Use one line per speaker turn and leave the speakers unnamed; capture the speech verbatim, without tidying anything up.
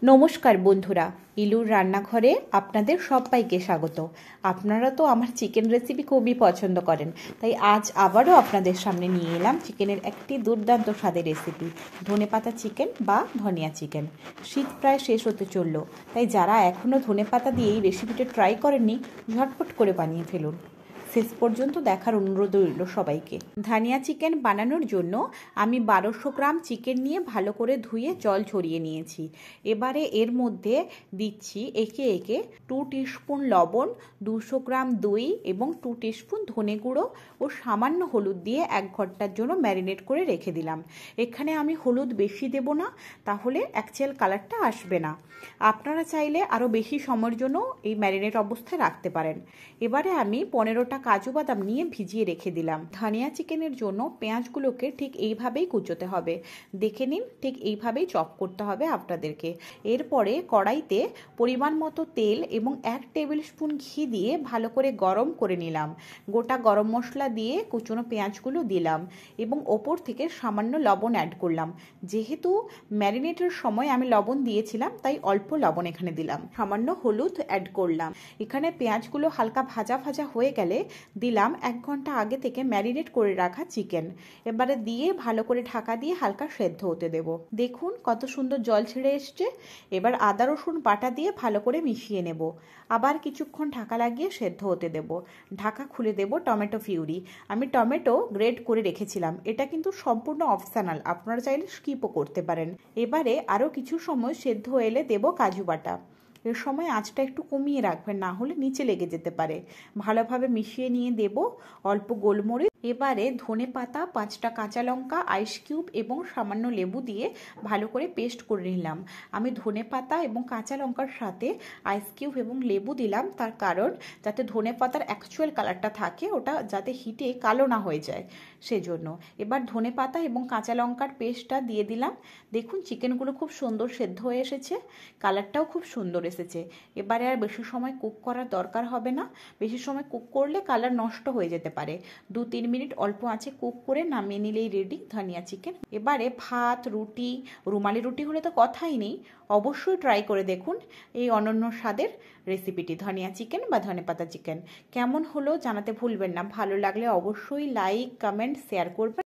নমস্কার বন্ধুরা, ইলুর রান্নাঘরে আপনাদের সবাইকে স্বাগত। আপনারা তো আমার চিকেন রেসিপি খুবই পছন্দ করেন, তাই আজ আবারও আপনাদের সামনে নিয়ে এলাম চিকেনের একটি দুর্দান্ত স্বাদের রেসিপি, ধনেপাতা চিকেন বা ধনিয়া চিকেন। শীত প্রায় শেষ হতে চলল, তাই যারা এখনও ধনেপাতা দিয়ে এই রেসিপিটা ট্রাই করেননি, ঝটপট করে বানিয়ে ফেলুন। শেষ পর্যন্ত দেখার অনুরোধ রইল সবাইকে। ধনিয়া চিকেন বানানোর জন্য আমি বারোশো গ্রাম চিকেন নিয়ে ভালো করে ধুয়ে জল ঝরিয়ে নিয়েছি। এবারে এর মধ্যে দিচ্ছি একে একে টু টিস্পুন লবণ, দুশো গ্রাম দই এবং টু টিস্পুন ধনে গুঁড়ো ও সামান্য হলুদ দিয়ে এক ঘন্টার জন্য ম্যারিনেট করে রেখে দিলাম। এখানে আমি হলুদ বেশি দেব না, তাহলে অ্যাকচুয়াল কালারটা আসবে না। আপনারা চাইলে আরও বেশি সময়ের জন্য এই ম্যারিনেট অবস্থায় রাখতে পারেন। এবারে আমি পনেরোটা কাজু বাদাম নিয়ে ভিজিয়ে রেখে দিলাম। ধনিয়া চিকেনের জন্য পেঁয়াজগুলোকে ঠিক এইভাবেই কুচোতে হবে, দেখে নিন, ঠিক এইভাবেই চপ করতে হবে আপনাদেরকে। এরপরে কড়াইতে পরিমাণ মতো তেল এবং এক টেবিল স্পুন ঘি দিয়ে ভালো করে গরম করে নিলাম। গোটা গরম মশলা দিয়ে কুচনো পেঁয়াজগুলো দিলাম এবং ওপর থেকে সামান্য লবণ অ্যাড করলাম। যেহেতু ম্যারিনেটের সময় আমি লবণ দিয়েছিলাম, তাই অল্প লবণ এখানে দিলাম। সামান্য হলুদ অ্যাড করলাম। এখানে পেঁয়াজগুলো হালকা ভাজা ভাজা হয়ে গেলে দিলাম এক ঘন্টা আগে থেকে ম্যারিনেট করে রাখা চিকেন। এবারে দিয়ে ভালো করে ঢাকা দিয়ে হালকা সেদ্ধ হতে দেব। দেখুন কত সুন্দর জল ছেড়ে এসছে। এবার আদা রসুন বাটা দিয়ে ভালো করে মিশিয়ে নেব। আবার কিছুক্ষণ ঢাকা লাগিয়ে সেদ্ধ হতে দেব। ঢাকা খুলে দেব টমেটো পিউরি। আমি টমেটো গ্রেট করে রেখেছিলাম, এটা কিন্তু সম্পূর্ণ অপশনাল, আপনারা চাইলে স্কিপও করতে পারেন। এবারে আরও কিছু সময় সেদ্ধ এলে দেব কাজু বাটা। এর সময় আঁচটা একটু কমিয়ে রাখবেন, না হলে নিচে লেগে যেতে পারে। ভালোভাবে মিশিয়ে নিয়ে দেব অল্প গোলমরিচ। এবারে ধনে পাতা, পাঁচটা কাঁচা লঙ্কা, আইস কিউব এবং সামান্য লেবু দিয়ে ভালো করে পেস্ট করে নিলাম। আমি ধনে পাতা এবং কাঁচা লঙ্কার সাথে আইস কিউব এবং লেবু দিলাম, তার কারণ যাতে ধনে পাতার অ্যাকচুয়াল কালারটা থাকে, ওটা যাতে হিটে কালো না হয়ে যায়, সেজন্য। এবার ধনে পাতা এবং কাঁচা লঙ্কার পেস্টটা দিয়ে দিলাম। দেখুন চিকেনগুলো খুব সুন্দর সেদ্ধ হয়ে এসেছে, কালারটাও খুব সুন্দর এসেছে। এবারে আর বেশি সময় কুক করার দরকার হবে না। বেশি সময় কুক করলে কালার নষ্ট হয়ে যেতে পারে। দু তিন মিনিট অল্প আঁচে কুক করে নামিয়ে নিলেই রেডি ধনিয়া চিকেন। এবারে ভাত, রুটি, রুমালি রুটি হলে তো কথাই নেই, অবশ্যই ট্রাই করে দেখুন এই অনন্য স্বাদের রেসিপিটি, ধনিয়া চিকেন বা ধনেপাতা চিকেন। কেমন হলো জানাতে ভুলবেন না। ভালো লাগলে অবশ্যই লাইক, কমেন্ট, শেয়ার করবেন।